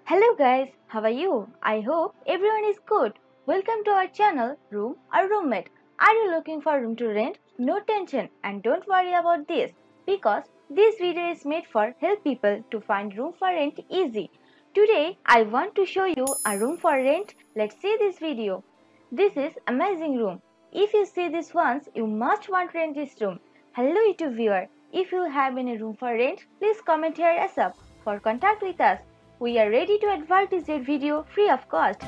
Hello guys, how are you? I hope everyone is good. Welcome to our channel Room or Roommate. Are you looking for room to rent? No tension and don't worry about this because this video is made for help people to find room for rent easy. Today I want to show you a room for rent. Let's see this video. This is amazing room. If you see this once, you must want to rent this room. Hello YouTube viewer. If you have any room for rent, please comment here ASAP. For contact with us, we are ready to advertise your video free of cost.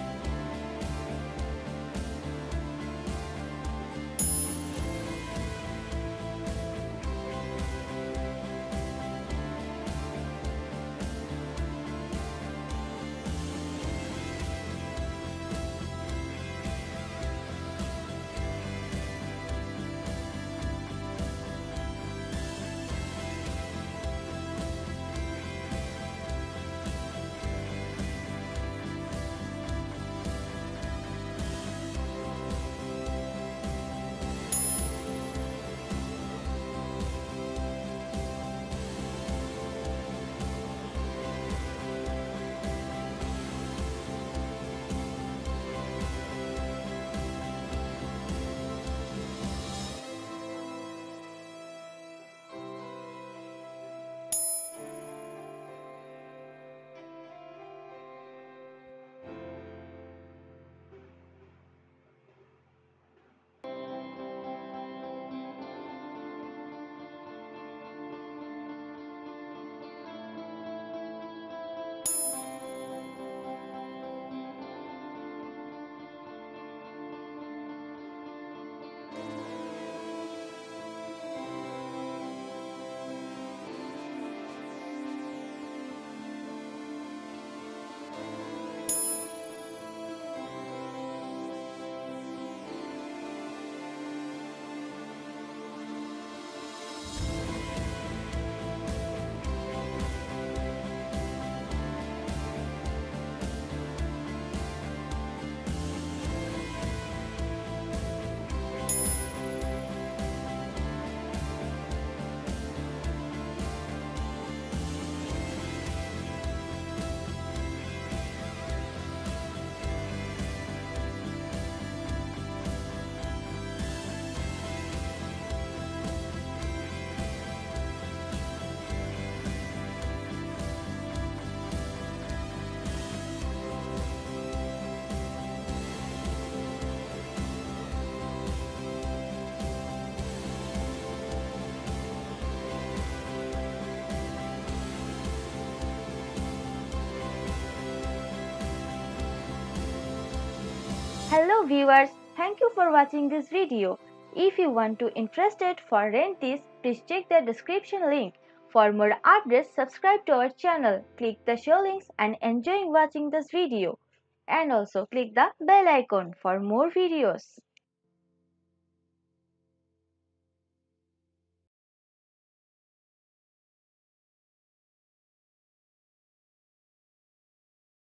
Hello viewers, thank you for watching this video. If you want to interested for rent this, please check the description link. For more updates, subscribe to our channel, click the show links and enjoy watching this video. And also click the bell icon for more videos.